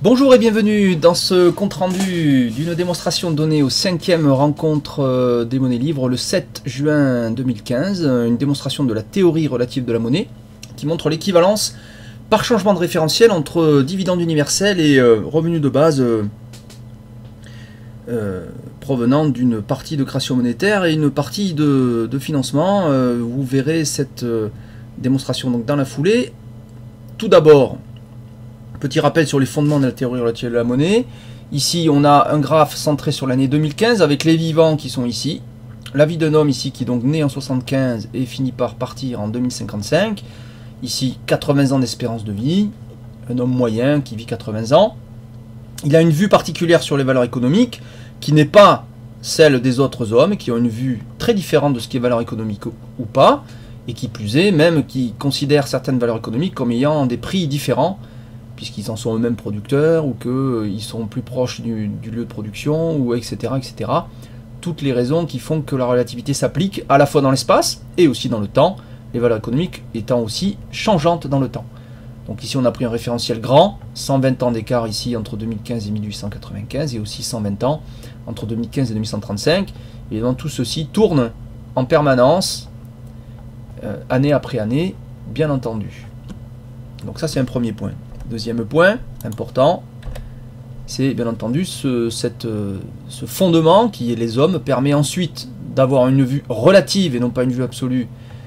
Bonjour et bienvenue dans ce compte-rendu d'une démonstration donnée aux 5e rencontre des monnaies libres le 7 juin 2015, une démonstration de la théorie relative de la monnaie qui montre l'équivalence par changement de référentiel entre dividendes universels et revenus de base provenant d'une partie de création monétaire et une partie de financement. Vous verrez cette démonstration donc dans la foulée. Tout d'abord, petit rappel sur les fondements de la théorie relative de la monnaie. Ici, on a un graphe centré sur l'année 2015 avec les vivants qui sont ici. La vie d'un homme ici qui est donc né en 75 et finit par partir en 2055. Ici, 80 ans d'espérance de vie. Un homme moyen qui vit 80 ans. Il a une vue particulière sur les valeurs économiques qui n'est pas celle des autres hommes qui ont une vue très différente de ce qui est valeur économique ou pas. Et qui plus est, même qui considèrent certaines valeurs économiques comme ayant des prix différents puisqu'ils en sont eux-mêmes producteurs, ou qu'ils sont plus proches du lieu de production, ou etc., etc. Toutes les raisons qui font que la relativité s'applique à la fois dans l'espace, et aussi dans le temps, les valeurs économiques étant aussi changeantes dans le temps. Donc ici on a pris un référentiel grand, 120 ans d'écart ici entre 2015 et 1895, et aussi 120 ans entre 2015 et 2135. Et donc tout ceci tourne en permanence, année après année, bien entendu. Donc ça c'est un premier point. Deuxième point important, c'est bien entendu ce fondement qui est les hommes permet ensuite d'avoir une vue relative et non pas une vue absolue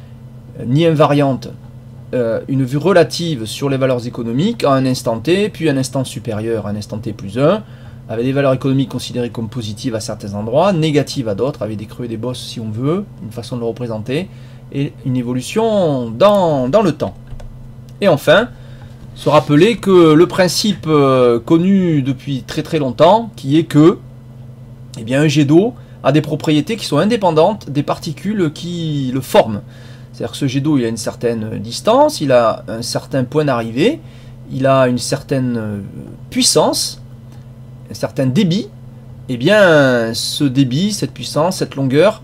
ni invariante, une vue relative sur les valeurs économiques à un instant t, puis un instant supérieur à un instant t plus 1, avec des valeurs économiques considérées comme positives à certains endroits, négatives à d'autres, avec des creux et des bosses si on veut, une façon de le représenter, et une évolution dans le temps. Et enfin, se rappeler que le principe connu depuis très très longtemps, qui est que eh bien, un jet d'eau a des propriétés qui sont indépendantes des particules qui le forment. C'est-à-dire que ce jet d'eau il a une certaine distance, il a un certain point d'arrivée, il a une certaine puissance, un certain débit. Et bien ce débit, cette puissance, cette longueur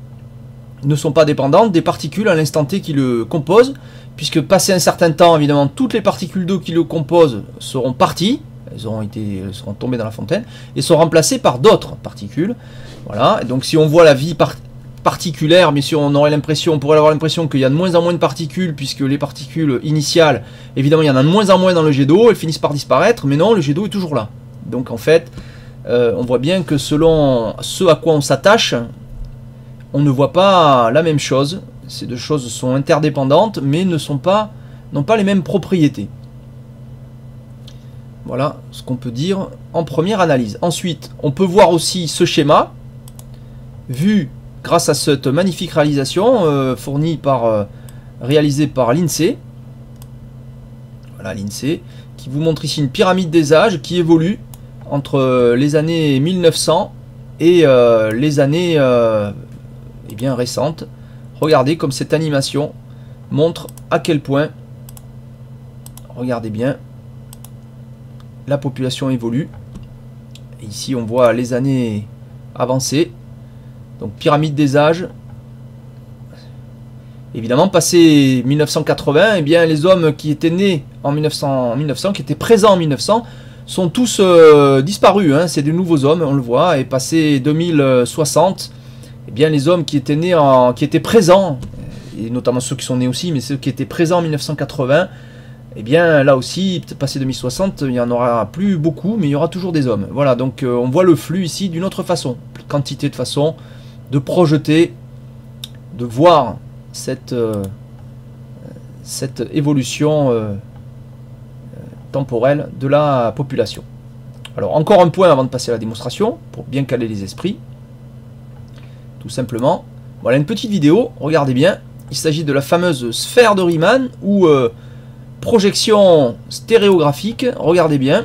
ne sont pas dépendantes des particules à l'instant T qui le composent, puisque passé un certain temps, évidemment, toutes les particules d'eau qui le composent seront parties, elles seront tombées dans la fontaine, et sont remplacées par d'autres particules. Voilà. Et donc si on voit la vie particulière, bien sûr, on pourrait avoir l'impression qu'il y a de moins en moins de particules, puisque les particules initiales, évidemment, il y en a de moins en moins dans le jet d'eau, elles finissent par disparaître, mais non, le jet d'eau est toujours là. Donc en fait, on voit bien que selon ce à quoi on s'attache, on ne voit pas la même chose. Ces deux choses sont interdépendantes, mais n'ont pas les mêmes propriétés. Voilà ce qu'on peut dire en première analyse. Ensuite, on peut voir aussi ce schéma, vu grâce à cette magnifique réalisation réalisée par l'INSEE. Voilà l'INSEE, qui vous montre ici une pyramide des âges qui évolue entre les années 1900 et les années eh bien, récentes. Regardez comme cette animation montre à quel point, regardez bien, la population évolue. Et ici on voit les années avancées. Donc pyramide des âges. Évidemment, passé 1980, eh bien, les hommes qui étaient nés en 1900, qui étaient présents en 1900, sont tous disparus. Hein. C'est des nouveaux hommes, on le voit. Et passé 2060, eh bien, les hommes qui étaient nés qui étaient présents, et notamment ceux qui sont nés aussi, mais ceux qui étaient présents en 1980, eh bien là aussi, passé 2060, il n'y en aura plus beaucoup, mais il y aura toujours des hommes. Voilà, donc on voit le flux ici d'une autre façon, quantité de façon de projeter, de voir cette évolution temporelle de la population. Alors encore un point avant de passer à la démonstration, pour bien caler les esprits. Tout simplement, voilà une petite vidéo, regardez bien, il s'agit de la fameuse sphère de Riemann ou projection stéréographique, regardez bien,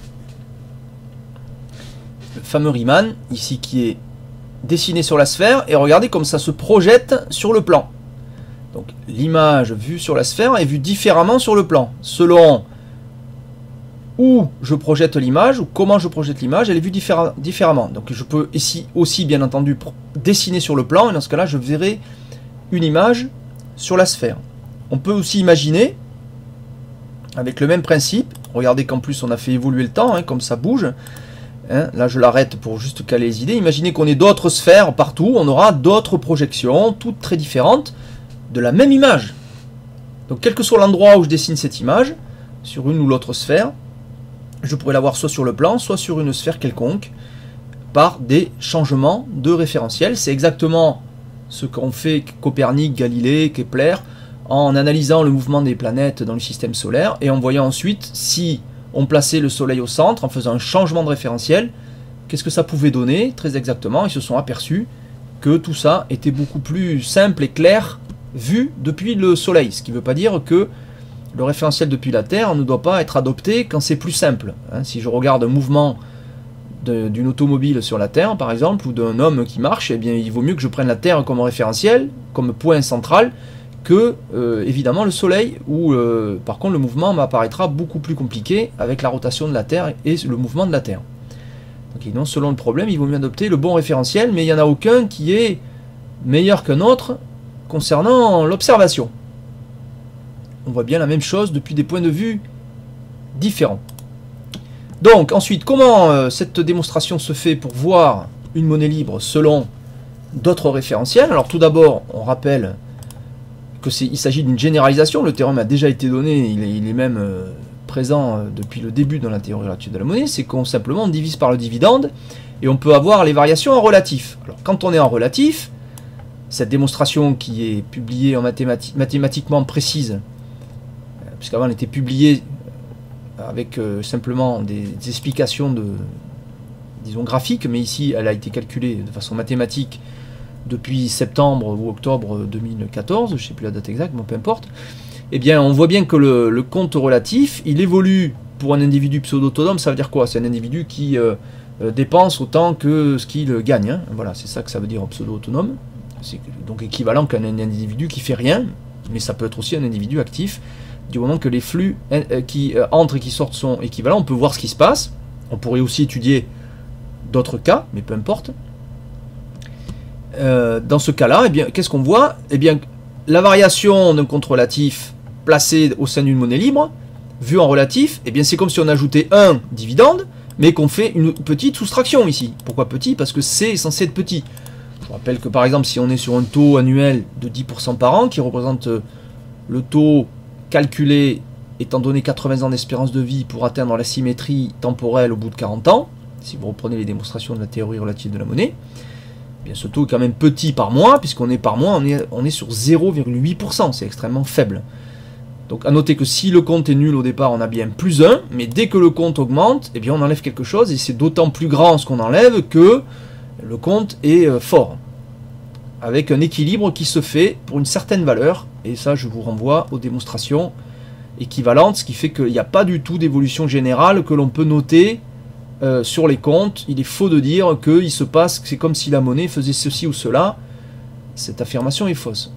le fameux Riemann, ici qui est dessiné sur la sphère, et regardez comme ça se projette sur le plan. Donc l'image vue sur la sphère est vue différemment sur le plan, selon où je projette l'image, ou comment je projette l'image, elle est vue différemment. Donc je peux ici aussi bien entendu dessiner sur le plan, et dans ce cas là je verrai une image sur la sphère. On peut aussi imaginer, avec le même principe, Regardez qu'en plus on a fait évoluer le temps, hein, comme ça bouge. Hein, là je l'arrête pour juste caler les idées. Imaginez qu'on ait d'autres sphères partout, on aura d'autres projections, toutes très différentes, de la même image. Donc quel que soit l'endroit où je dessine cette image, sur une ou l'autre sphère, je pourrais l'avoir soit sur le plan, soit sur une sphère quelconque, par des changements de référentiel. C'est exactement ce qu'ont fait Copernic, Galilée, Kepler, en analysant le mouvement des planètes dans le système solaire, et en voyant ensuite si on plaçait le Soleil au centre, en faisant un changement de référentiel, qu'est-ce que ça pouvait donner, très exactement. Ils se sont aperçus que tout ça était beaucoup plus simple et clair, vu depuis le Soleil, ce qui ne veut pas dire que le référentiel depuis la Terre ne doit pas être adopté quand c'est plus simple. Hein, si je regarde un mouvement d'une automobile sur la Terre, par exemple, ou d'un homme qui marche, eh bien, il vaut mieux que je prenne la Terre comme référentiel, comme point central, que, évidemment, le Soleil, où, par contre, le mouvement m'apparaîtra beaucoup plus compliqué avec la rotation de la Terre et le mouvement de la Terre. Donc, donc, selon le problème, il vaut mieux adopter le bon référentiel, mais il n'y en a aucun qui est meilleur qu'un autre concernant l'observation. On voit bien la même chose depuis des points de vue différents. Donc ensuite, comment cette démonstration se fait pour voir une monnaie libre selon d'autres référentiels? Alors tout d'abord, on rappelle qu'il s'agit d'une généralisation. Le théorème a déjà été donné, il est même présent depuis le début dans la théorie relative de la monnaie. C'est qu'on simplement divise par le dividende et on peut avoir les variations en relatif. Alors quand on est en relatif, cette démonstration qui est publiée en mathématiquement précise, puisqu'avant elle était publiée avec simplement des explications disons graphiques, mais ici elle a été calculée de façon mathématique depuis septembre ou octobre 2014, je ne sais plus la date exacte, mais peu importe. Eh bien on voit bien que le compte relatif, il évolue pour un individu pseudo-autonome. Ça veut dire quoi? C'est un individu qui dépense autant que ce qu'il gagne, hein. Voilà, c'est ça que ça veut dire pseudo-autonome. C'est donc équivalent qu'un individu qui fait rien, mais ça peut être aussi un individu actif. Du moment que les flux qui entrent et qui sortent sont équivalents, on peut voir ce qui se passe. On pourrait aussi étudier d'autres cas, mais peu importe. Dans ce cas-là, eh bien, qu'est-ce qu'on voit? Eh bien, la variation d'un compte relatif placé au sein d'une monnaie libre, vue en relatif, eh bien, c'est comme si on ajoutait un dividende, mais qu'on fait une petite soustraction ici. Pourquoi petit? Parce que c'est censé être petit. Je rappelle que par exemple, si on est sur un taux annuel de 10% par an, qui représente le taux calculé étant donné 80 ans d'espérance de vie pour atteindre la symétrie temporelle au bout de 40 ans, si vous reprenez les démonstrations de la théorie relative de la monnaie, eh bien ce taux est quand même petit par mois, puisqu'on est par mois, on est sur 0,8%, c'est extrêmement faible. Donc à noter que si le compte est nul au départ, on a bien plus 1, mais dès que le compte augmente, eh bien on enlève quelque chose, et c'est d'autant plus grand ce qu'on enlève que le compte est fort, avec un équilibre qui se fait pour une certaine valeur, et ça je vous renvoie aux démonstrations équivalentes, ce qui fait qu'il n'y a pas du tout d'évolution générale que l'on peut noter sur les comptes. Il est faux de dire qu'il se passe, c'est comme si la monnaie faisait ceci ou cela. Cette affirmation est fausse.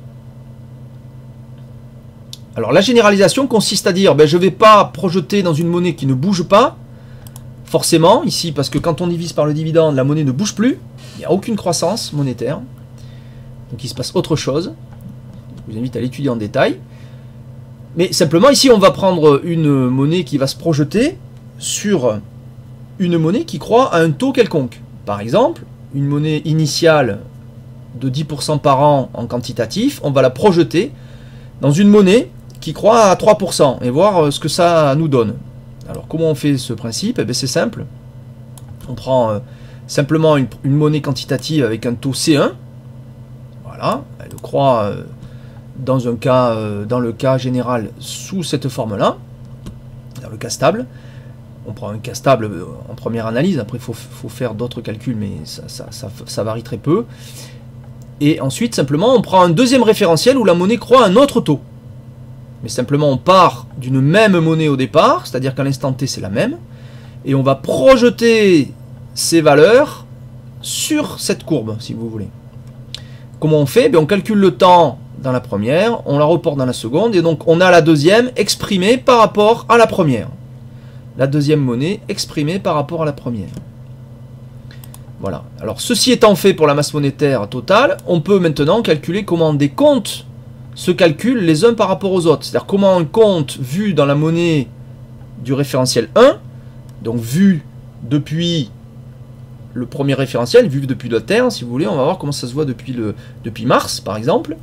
Alors la généralisation consiste à dire, ben, je ne vais pas projeter dans une monnaie qui ne bouge pas, forcément, ici, parce que quand on divise par le dividende, la monnaie ne bouge plus, il n'y a aucune croissance monétaire. Donc il se passe autre chose. Je vous invite à l'étudier en détail. Mais simplement, ici, on va prendre une monnaie qui va se projeter sur une monnaie qui croît à un taux quelconque. Par exemple, une monnaie initiale de 10% par an en quantitatif, on va la projeter dans une monnaie qui croît à 3% et voir ce que ça nous donne. Alors, comment on fait ce principe? Eh bien, c'est simple. On prend simplement une monnaie quantitative avec un taux C1. Voilà, elle croît dans le cas général sous cette forme-là, dans le cas stable. On prend un cas stable en première analyse, après il faut faire d'autres calculs, mais ça varie très peu. Et ensuite, simplement, on prend un deuxième référentiel où la monnaie croît à un autre taux. Mais simplement, on part d'une même monnaie au départ, c'est-à-dire qu'à l'instant T, c'est la même, et on va projeter ces valeurs sur cette courbe, si vous voulez. Comment on fait? On calcule le temps dans la première, on la reporte dans la seconde, et donc on a la deuxième exprimée par rapport à la première. La deuxième monnaie exprimée par rapport à la première. Voilà. Alors, ceci étant fait pour la masse monétaire totale, on peut maintenant calculer comment des comptes se calculent les uns par rapport aux autres. C'est-à-dire comment un compte vu dans la monnaie du référentiel 1, donc vu depuis le premier référentiel, vu depuis la Terre, si vous voulez, on va voir comment ça se voit depuis Mars, par exemple,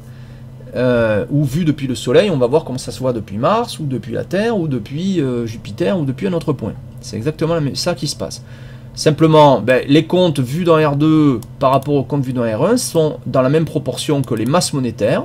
ou vu depuis le Soleil, on va voir comment ça se voit depuis Mars, ou depuis la Terre, ou depuis Jupiter, ou depuis un autre point. C'est exactement ça qui se passe. Simplement, les comptes vus dans R2 par rapport aux comptes vus dans R1 sont dans la même proportion que les masses monétaires.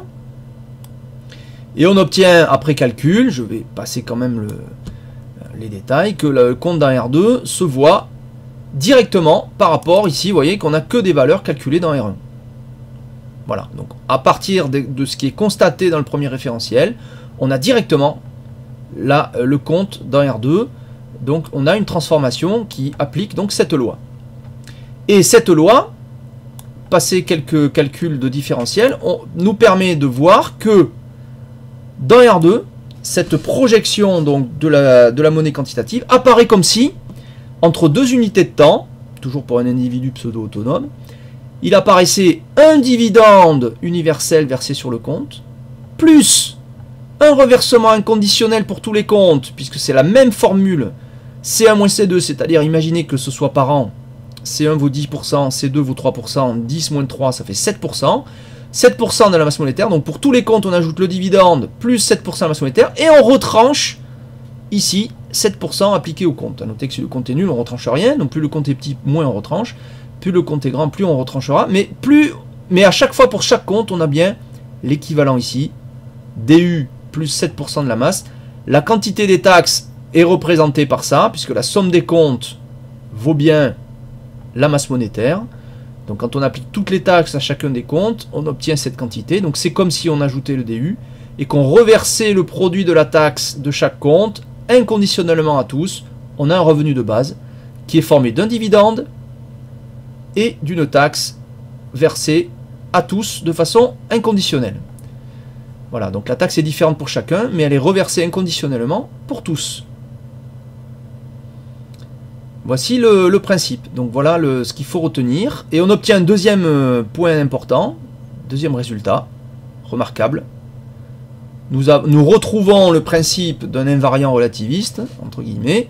Et on obtient, après calcul, je vais passer quand même les détails, que le compte dans R2 se voit directement par rapport, ici, vous voyez qu'on n'a que des valeurs calculées dans R1. Voilà, donc à partir de ce qui est constaté dans le premier référentiel, on a directement le compte dans R2, donc on a une transformation qui applique donc cette loi. Et cette loi, passer quelques calculs de différentiel, nous permet de voir que dans R2, cette projection donc, de la monnaie quantitative apparaît comme si, entre deux unités de temps, toujours pour un individu pseudo-autonome, il apparaissait un dividende universel versé sur le compte, plus un reversement inconditionnel pour tous les comptes, puisque c'est la même formule, C1 moins C2, c'est-à-dire imaginez que ce soit par an, C1 vaut 10%, C2 vaut 3%, 10 moins 3, ça fait 7%, 7% de la masse monétaire, donc pour tous les comptes, on ajoute le dividende, plus 7% de la masse monétaire, et on retranche, ici, 7% appliqué au compte. À noter que si le compte est nul, on ne retranche rien, donc plus le compte est petit, moins on retranche, plus le compte est grand, plus on retranchera, mais à chaque fois, pour chaque compte, on a bien l'équivalent ici, DU plus 7% de la masse. La quantité des taxes est représentée par ça, puisque la somme des comptes vaut bien la masse monétaire. Donc quand on applique toutes les taxes à chacun des comptes, on obtient cette quantité. Donc c'est comme si on ajoutait le DU et qu'on reversait le produit de la taxe de chaque compte inconditionnellement à tous. On a un revenu de base qui est formé d'un dividende et d'une taxe versée à tous de façon inconditionnelle. Voilà, donc la taxe est différente pour chacun, mais elle est reversée inconditionnellement pour tous. Voici le principe. Donc voilà ce qu'il faut retenir. Et on obtient un deuxième point important, deuxième résultat, remarquable. Nous retrouvons le principe d'un invariant relativiste, entre guillemets.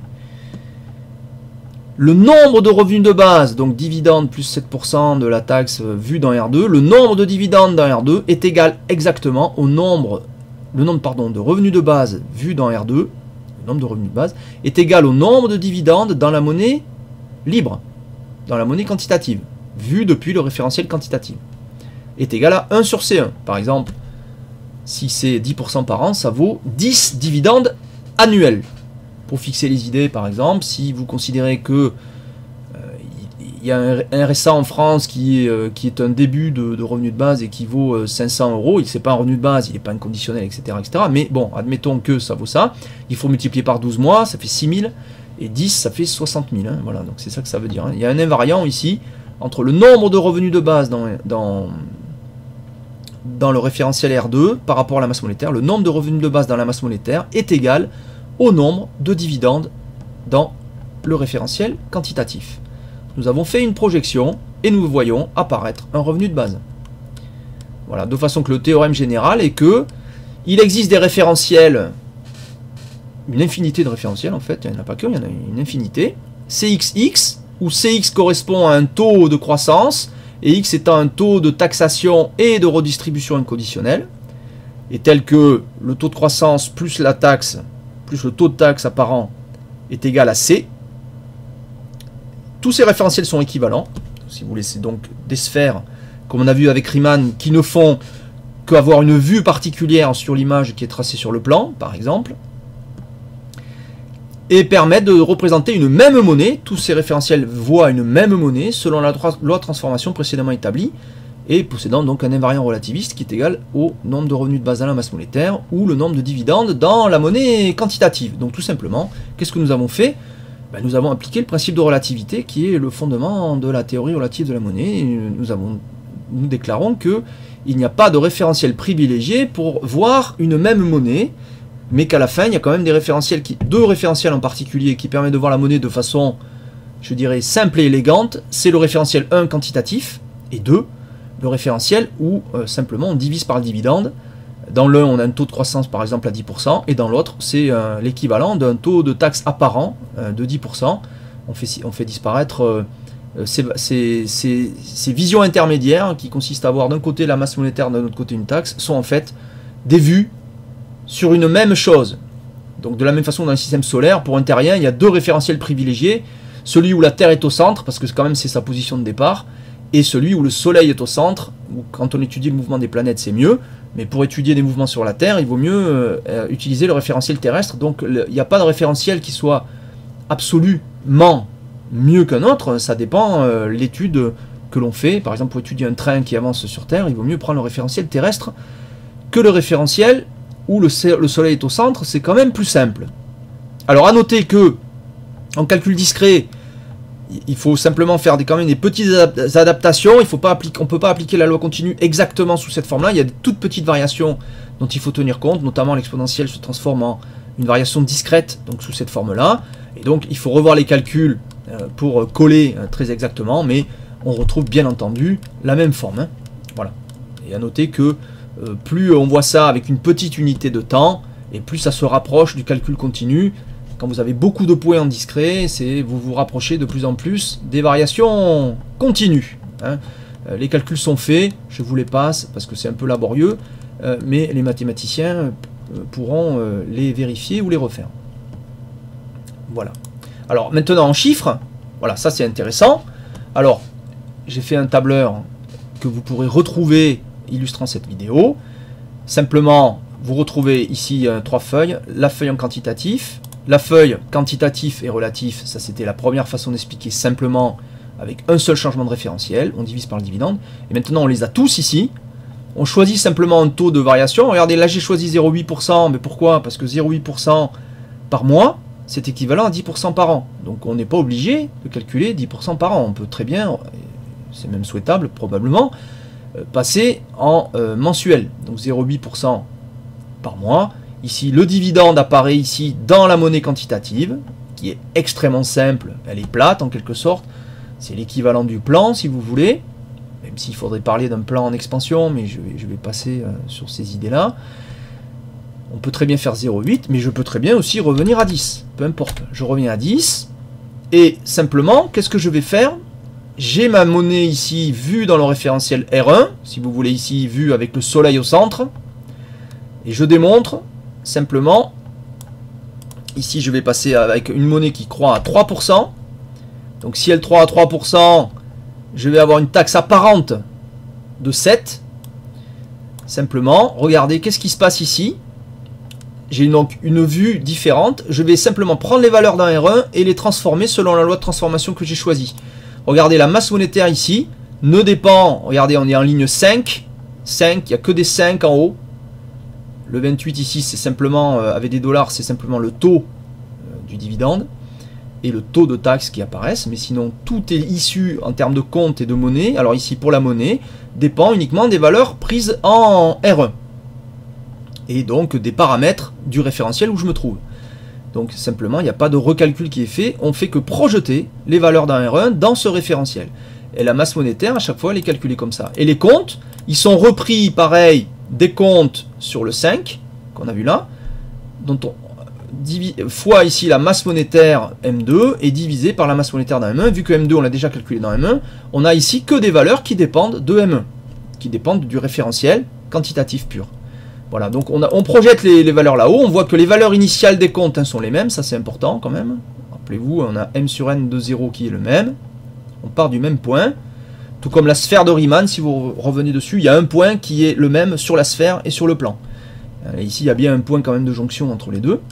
Le nombre de revenus de base, donc dividende plus 7% de la taxe vue dans R2, le nombre de dividendes dans R2 est égal exactement au nombre de revenus de base vue dans R2, le nombre de revenus de base, est égal au nombre de dividendes dans la monnaie libre, dans la monnaie quantitative, vue depuis le référentiel quantitatif, est égal à 1 sur C1. Par exemple, si c'est 10% par an, ça vaut 10 dividendes annuels. Pour fixer les idées, par exemple, si vous considérez que il y a un RSA en France qui est un début de revenu de base et qui vaut 500 €, c'est pas un revenu de base, il n'est pas inconditionnel, etc., etc. Mais bon, admettons que ça vaut ça, il faut multiplier par 12 mois, ça fait 6 000, et 10, ça fait 60 000. Hein, voilà, donc c'est ça que ça veut dire. Hein. Il y a un invariant ici entre le nombre de revenus de base dans le référentiel R2 par rapport à la masse monétaire. Le nombre de revenus de base dans la masse monétaire est égal au nombre de dividendes dans le référentiel quantitatif. Nous avons fait une projection et nous voyons apparaître un revenu de base. Voilà, de façon que le théorème général est que il existe des référentiels, une infinité de référentiels en fait, il n'y en a pas qu'un, il y en a une infinité, CXX, où CX correspond à un taux de croissance, et X étant un taux de taxation et de redistribution inconditionnelle, et tel que le taux de croissance plus la taxe, plus le taux de taxe apparent est égal à C. Tous ces référentiels sont équivalents. Si vous voulez, c'est donc des sphères, comme on a vu avec Riemann, qui ne font qu'avoir une vue particulière sur l'image qui est tracée sur le plan, par exemple, et permettent de représenter une même monnaie. Tous ces référentiels voient une même monnaie selon la loi de transformation précédemment établie, et possédant donc un invariant relativiste qui est égal au nombre de revenus de base dans la masse monétaire ou le nombre de dividendes dans la monnaie quantitative. Donc tout simplement, qu'est-ce que nous avons fait? Nous avons appliqué le principe de relativité qui est le fondement de la théorie relative de la monnaie. Nous déclarons qu'il n'y a pas de référentiel privilégié pour voir une même monnaie, mais qu'à la fin il y a quand même deux référentiels en particulier qui permettent de voir la monnaie de façon, je dirais, simple et élégante. C'est le référentiel 1 quantitatif et 2 le référentiel où simplement on divise par le dividende Dans l'un, on a un taux de croissance par exemple à 10%, et dans l'autre, c'est l'équivalent d'un taux de taxe apparent de 10%. On fait disparaître ces visions intermédiaires qui consistent à avoir d'un côté la masse monétaire, d'un autre côté une taxe, sont en fait des vues sur une même chose. Donc de la même façon dans le système solaire, pour un terrien, il y a deux référentiels privilégiés, celui où la Terre est au centre, parce que quand même c'est sa position de départ, et celui où le Soleil est au centre, où quand on étudie le mouvement des planètes c'est mieux, mais pour étudier des mouvements sur la Terre, il vaut mieux utiliser le référentiel terrestre. Donc il n'y a pas de référentiel qui soit absolument mieux qu'un autre, ça dépend l'étude que l'on fait. Par exemple, pour étudier un train qui avance sur Terre, il vaut mieux prendre le référentiel terrestre que le référentiel où le Soleil est au centre, c'est quand même plus simple. Alors à noter que en calcul discret, il faut simplement faire quand même des petites adaptations. On ne peut pas appliquer la loi continue exactement sous cette forme-là. Il y a de toutes petites variations dont il faut tenir compte, notamment l'exponentielle se transforme en une variation discrète, donc sous cette forme-là. Et donc il faut revoir les calculs pour coller très exactement, mais on retrouve bien entendu la même forme. Hein. Voilà. Et à noter que plus on voit ça avec une petite unité de temps, et plus ça se rapproche du calcul continu. Quand vous avez beaucoup de points en discret, vous vous rapprochez de plus en plus des variations continues. Hein. Les calculs sont faits, je vous les passe parce que c'est un peu laborieux, mais les mathématiciens pourront les vérifier ou les refaire. Voilà. Alors maintenant en chiffres, voilà, ça c'est intéressant. Alors, j'ai fait un tableur que vous pourrez retrouver illustrant cette vidéo. Simplement, vous retrouvez ici 3 feuilles, la feuille en quantitatif. La feuille quantitatif et relatif, ça c'était la première façon d'expliquer simplement avec un seul changement de référentiel, on divise par le dividende, et maintenant on les a tous ici, on choisit simplement un taux de variation, regardez là j'ai choisi 0,8%, mais pourquoi? Parce que 0,8% par mois, c'est équivalent à 10% par an, donc on n'est pas obligé de calculer 10% par an, on peut très bien, c'est même souhaitable probablement, passer en mensuel, donc 0,8% par mois. Ici, le dividende apparaît ici dans la monnaie quantitative, qui est extrêmement simple, elle est plate en quelque sorte, c'est l'équivalent du plan si vous voulez, même s'il faudrait parler d'un plan en expansion, mais je vais passer sur ces idées-là. On peut très bien faire 0,8, mais je peux très bien aussi revenir à 10, peu importe, je reviens à 10, et simplement, qu'est-ce que je vais faire? J'ai ma monnaie ici vue dans le référentiel R1, si vous voulez ici vue avec le soleil au centre, et je démontre simplement, ici je vais passer avec une monnaie qui croît à 3%. Donc si elle croît à 3%, je vais avoir une taxe apparente de 7. Simplement, regardez, qu'est-ce qui se passe ici? J'ai donc une vue différente. Je vais simplement prendre les valeurs d'un R1 et les transformer selon la loi de transformation que j'ai choisie. Regardez, la masse monétaire ici ne dépend, regardez, on est en ligne 5. 5, il n'y a que des 5 en haut. Le 28 ici, c'est simplement, avec des dollars, c'est simplement le taux du dividende et le taux de taxe qui apparaissent. Mais sinon, tout est issu en termes de compte et de monnaie. Alors ici, pour la monnaie, dépend uniquement des valeurs prises en R1. Et donc des paramètres du référentiel où je me trouve. Donc simplement, il n'y a pas de recalcul qui est fait. On fait que projeter les valeurs d'un R1 dans ce référentiel. Et la masse monétaire, à chaque fois, elle est calculée comme ça. Et les comptes, ils sont repris, pareil, des comptes sur le 5, qu'on a vu là, dont on fois ici la masse monétaire M2 est divisé par la masse monétaire d'un M1. Vu que M2 on l'a déjà calculé dans M1, on a ici que des valeurs qui dépendent de M1, qui dépendent du référentiel quantitatif pur. Voilà, donc on projette les valeurs là-haut, on voit que les valeurs initiales des comptes sont les mêmes, ça c'est important quand même. Rappelez-vous, on a M sur N de 0 qui est le même, on part du même point. Tout comme la sphère de Riemann, si vous revenez dessus, il y a un point qui est le même sur la sphère et sur le plan. Ici, il y a bien un point quand même de jonction entre les deux.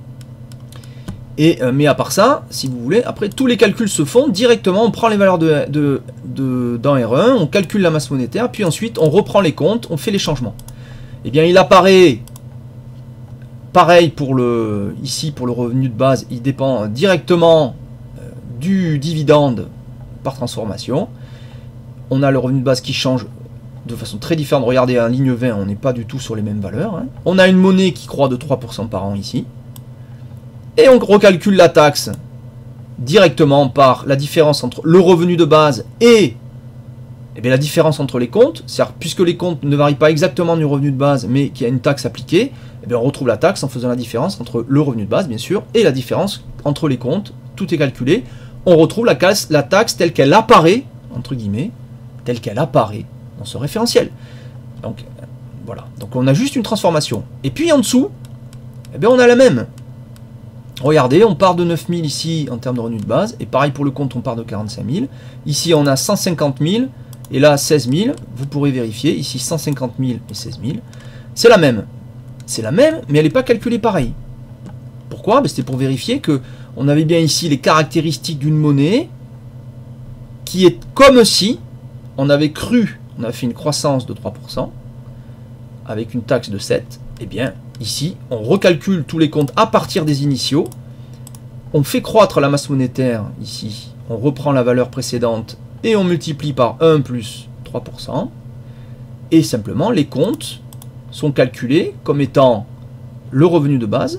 Mais à part ça, si vous voulez, après tous les calculs se font directement, on prend les valeurs dans R1, on calcule la masse monétaire, puis ensuite on reprend les comptes, on fait les changements. Eh bien, il apparaît, pareil pour ici pour le revenu de base, il dépend directement du dividende par transformation. On a le revenu de base qui change de façon très différente. Regardez, en ligne 20, on n'est pas du tout sur les mêmes valeurs. Hein. On a une monnaie qui croît de 3% par an ici. Et on recalcule la taxe directement par la différence entre le revenu de base et Et bien la différence entre les comptes, c'est-à-dire puisque les comptes ne varient pas exactement du revenu de base, mais qu'il y a une taxe appliquée, et bien on retrouve la taxe en faisant la différence entre le revenu de base, bien sûr, et la différence entre les comptes. Tout est calculé. On retrouve la taxe telle qu'elle apparaît, entre guillemets, telle qu'elle apparaît dans ce référentiel. Donc voilà. Donc on a juste une transformation. Et puis en dessous, eh bien on a la même. Regardez, on part de 9000 ici en termes de revenu de base, et pareil pour le compte, on part de 45 000. Ici on a 150 000. Et là, 16 000, vous pourrez vérifier, ici 150 000 et 16 000, c'est la même. C'est la même, mais elle n'est pas calculée pareil. Pourquoi? C'était pour vérifier que on avait bien ici les caractéristiques d'une monnaie qui est comme si on avait cru, on avait fait une croissance de 3% avec une taxe de 7. Et bien, ici, on recalcule tous les comptes à partir des initiaux. On fait croître la masse monétaire, ici, on reprend la valeur précédente et on multiplie par 1 plus 3%, et simplement les comptes sont calculés comme étant le revenu de base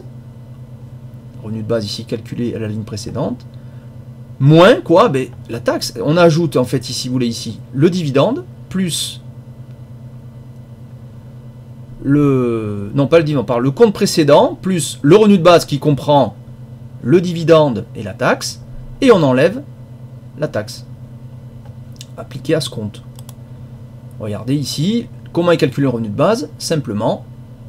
ici calculé à la ligne précédente, moins quoi? La taxe. On ajoute en fait ici, vous voulez ici, le dividende, plus le... non pas le dividende, par le compte précédent, plus le revenu de base qui comprend le dividende et la taxe, et on enlève la taxe appliqué à ce compte. Regardez ici, comment est calculé le revenu de base? Simplement,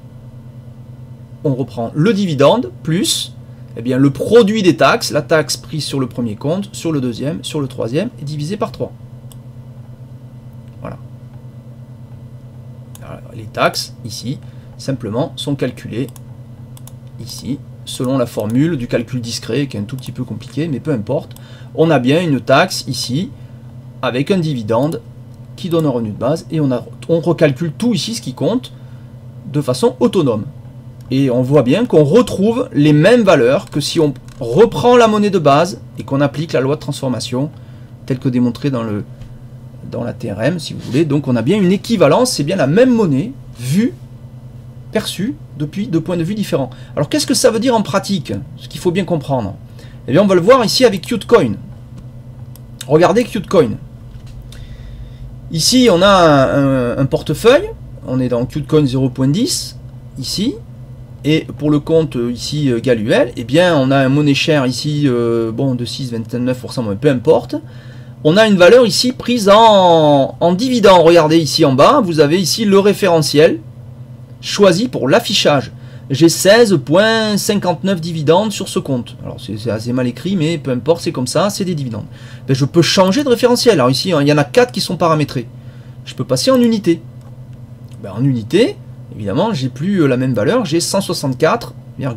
on reprend le dividende plus le produit des taxes, la taxe prise sur le premier compte, sur le deuxième, sur le troisième, et divisé par 3. Voilà. Alors, les taxes, ici, simplement, sont calculées, ici, selon la formule du calcul discret, qui est un tout petit peu compliqué, mais peu importe. On a bien une taxe, ici, avec un dividende qui donne un revenu de base, et on recalcule tout ici, ce qui compte, de façon autonome. Et on voit bien qu'on retrouve les mêmes valeurs que si on reprend la monnaie de base et qu'on applique la loi de transformation, telle que démontrée dans la TRM, si vous voulez. Donc on a bien une équivalence, c'est bien la même monnaie, vue, perçue, depuis deux points de vue différents. Alors qu'est-ce que ça veut dire en pratique? Ce qu'il faut bien comprendre. Eh bien on va le voir ici avec Qtcoin. Regardez Qtcoin. Ici, on a un portefeuille. On est dans Qtcoin 0.10, ici. Et pour le compte, ici, Galuel, eh bien, on a un monnaie share ici, de 6,29%, mais peu importe. On a une valeur ici prise en dividende. Regardez ici en bas, vous avez ici le référentiel choisi pour l'affichage. J'ai 16,59 dividendes sur ce compte. Alors c'est assez mal écrit, mais peu importe, c'est comme ça, c'est des dividendes. Je peux changer de référentiel. Alors ici, il y en a 4 qui sont paramétrés. Je peux passer en unité. En unité, évidemment, j'ai plus la même valeur. J'ai 164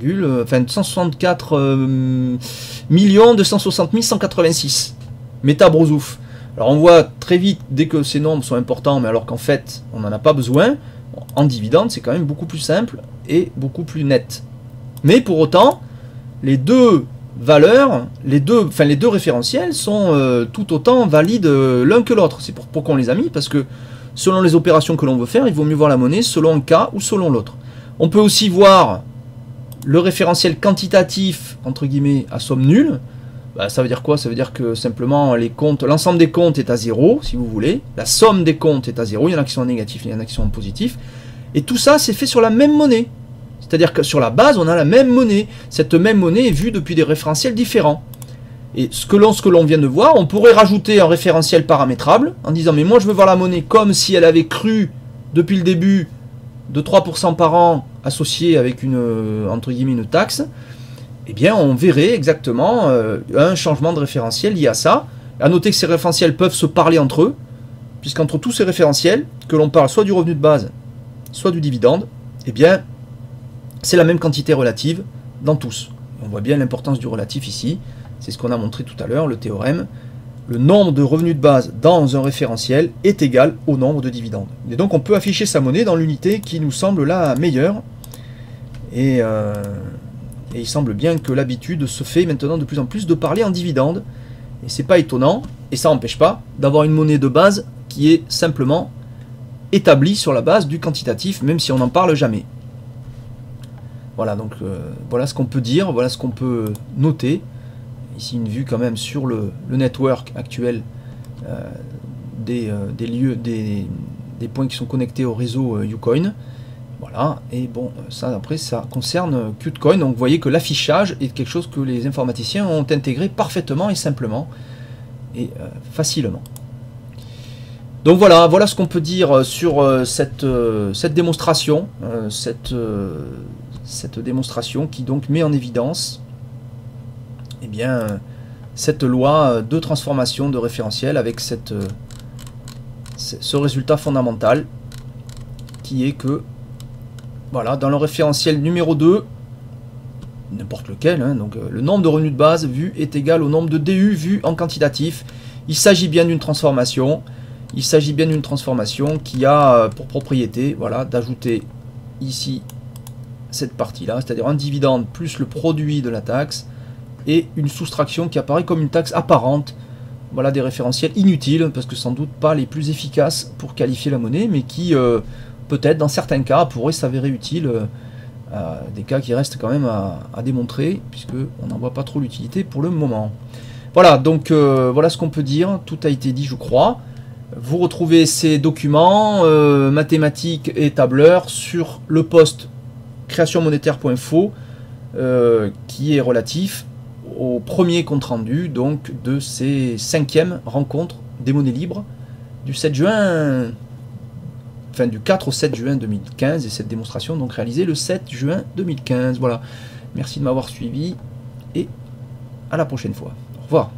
260 186 métabrosouf. Alors on voit très vite, dès que ces nombres sont importants, mais alors qu'en fait, on n'en a pas besoin, en dividende, c'est quand même beaucoup plus simple et beaucoup plus net. Mais pour autant, les deux valeurs, les deux référentiels sont tout autant valides l'un que l'autre. C'est pourquoi on les a mis, parce que selon les opérations que l'on veut faire, il vaut mieux voir la monnaie selon un cas ou selon l'autre. On peut aussi voir le référentiel quantitatif, entre guillemets, à somme nulle. Ça veut dire quoi? Ça veut dire que simplement l'ensemble des comptes est à 0, si vous voulez. La somme des comptes est à 0. Il y en a qui sont négatifs, il y en a qui sont positifs. Et tout ça, c'est fait sur la même monnaie. C'est-à-dire que sur la base, on a la même monnaie. Cette même monnaie est vue depuis des référentiels différents. Et ce que l'on vient de voir, on pourrait rajouter un référentiel paramétrable en disant, mais moi je veux voir la monnaie comme si elle avait cru depuis le début de 3% par an associé avec entre guillemets, une taxe. Eh bien, on verrait exactement un changement de référentiel lié à ça. À noter que ces référentiels peuvent se parler entre eux, puisqu'entre tous ces référentiels, que l'on parle soit du revenu de base, soit du dividende, eh bien, c'est la même quantité relative dans tous. On voit bien l'importance du relatif ici. C'est ce qu'on a montré tout à l'heure, le théorème. Le nombre de revenus de base dans un référentiel est égal au nombre de dividendes. Et donc, on peut afficher sa monnaie dans l'unité qui nous semble la meilleure. Et il semble bien que l'habitude se fait maintenant de plus en plus de parler en dividendes. Et c'est pas étonnant, et ça n'empêche pas d'avoir une monnaie de base qui est simplement établie sur la base du quantitatif, même si on n'en parle jamais. Voilà, donc voilà ce qu'on peut dire, voilà ce qu'on peut noter. Ici une vue quand même sur le network actuel des points qui sont connectés au réseau Ucoin. Voilà, et bon, ça après ça concerne Qtcoin, donc vous voyez que l'affichage est quelque chose que les informaticiens ont intégré parfaitement et simplement et facilement. Donc voilà ce qu'on peut dire sur cette démonstration, cette démonstration qui donc met en évidence eh bien, cette loi de transformation de référentiel avec ce résultat fondamental qui est que voilà, dans le référentiel numéro 2, n'importe lequel, hein, donc le nombre de revenus de base vu est égal au nombre de DU vu en quantitatif. Il s'agit bien d'une transformation. Il s'agit bien d'une transformation qui a pour propriété, voilà, d'ajouter ici cette partie-là, c'est-à-dire un dividende plus le produit de la taxe et une soustraction qui apparaît comme une taxe apparente. Voilà des référentiels inutiles parce que sans doute pas les plus efficaces pour qualifier la monnaie, mais qui peut-être dans certains cas pourraient s'avérer utiles, des cas qui restent quand même à démontrer puisque on n'en voit pas trop l'utilité pour le moment. Voilà, donc voilà ce qu'on peut dire, tout a été dit je crois. Vous retrouvez ces documents mathématiques et tableurs sur le post créationmonétaire.info qui est relatif au premier compte rendu donc de ces 5e rencontres des monnaies libres du 7 juin, enfin du 4 au 7 juin 2015, et cette démonstration donc réalisée le 7 juin 2015. Voilà, merci de m'avoir suivi et à la prochaine fois. Au revoir.